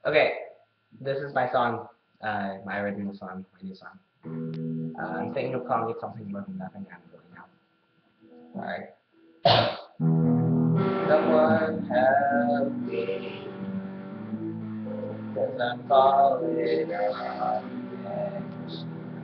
Okay, this is my song, my original song, my new song. I'm thinking of calling it something more than nothing. I'm going now. Alright. Someone help me, 'cause I'm falling on the edge.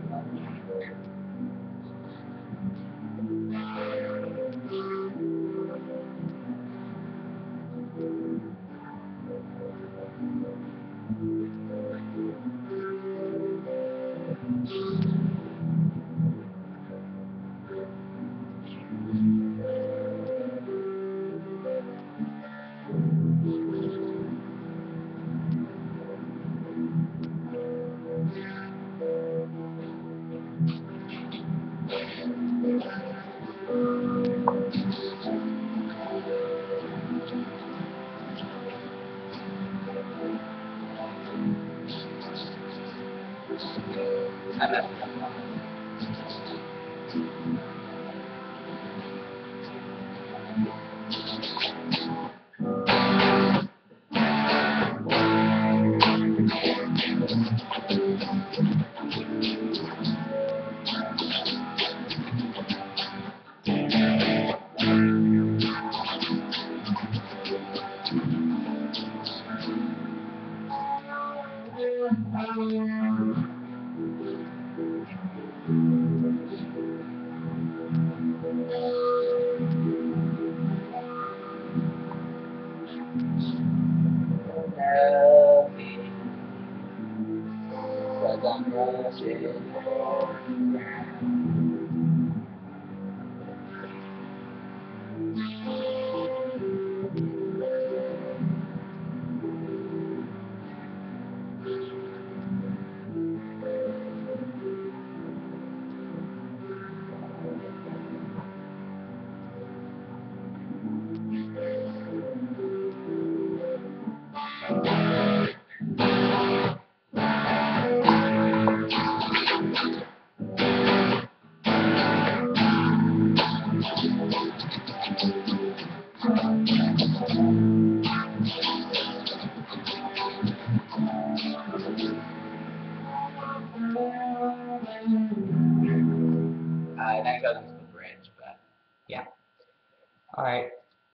I messed up. Help me, 'cause I'm rushing. That goes into the bridge, but yeah. Alright,